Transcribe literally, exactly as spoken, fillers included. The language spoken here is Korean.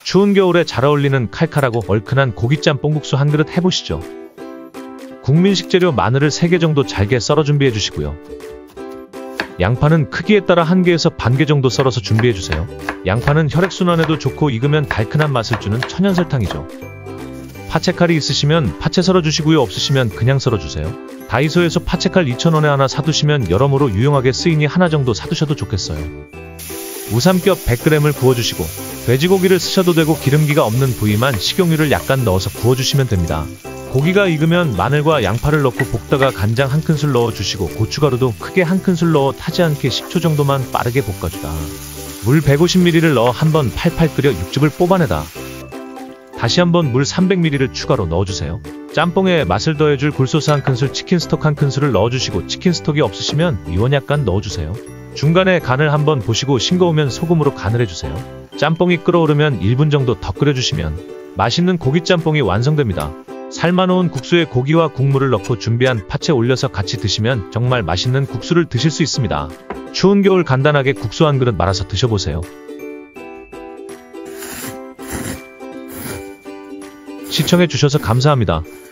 추운 겨울에 잘 어울리는 칼칼하고 얼큰한 고깃짬뽕국수 한 그릇 해보시죠. 국민식 재료 마늘을 세 개 정도 잘게 썰어 준비해 주시고요. 양파는 크기에 따라 한 개에서 반 개 정도 썰어서 준비해 주세요. 양파는 혈액순환에도 좋고 익으면 달큰한 맛을 주는 천연설탕이죠. 파채칼이 있으시면 파채 썰어 주시고요. 없으시면 그냥 썰어 주세요. 다이소에서 파채칼 이천 원에 하나 사두시면 여러모로 유용하게 쓰이니 하나 정도 사두셔도 좋겠어요. 우삼겹 백 그램을 구워주시고 돼지고기를 쓰셔도 되고 기름기가 없는 부위만 식용유를 약간 넣어서 구워주시면 됩니다. 고기가 익으면 마늘과 양파를 넣고 볶다가 간장 한 큰술 넣어주시고 고춧가루도 크게 한 큰술 넣어 타지 않게 십 초 정도만 빠르게 볶아주다. 물 백오십 밀리리터를 넣어 한번 팔팔 끓여 육즙을 뽑아내다. 다시 한번 물 삼백 밀리리터를 추가로 넣어주세요. 짬뽕에 맛을 더해줄 굴소스 한 큰술, 치킨 스톡 한 큰술을 넣어주시고 치킨 스톡이 없으시면 미원 약간 넣어주세요. 중간에 간을 한번 보시고 싱거우면 소금으로 간을 해주세요. 짬뽕이 끓어오르면 일 분 정도 더 끓여주시면 맛있는 고깃짬뽕이 완성됩니다. 삶아놓은 국수에 고기와 국물을 넣고 준비한 파채 올려서 같이 드시면 정말 맛있는 국수를 드실 수 있습니다. 추운 겨울 간단하게 국수 한 그릇 말아서 드셔보세요. 시청해주셔서 감사합니다.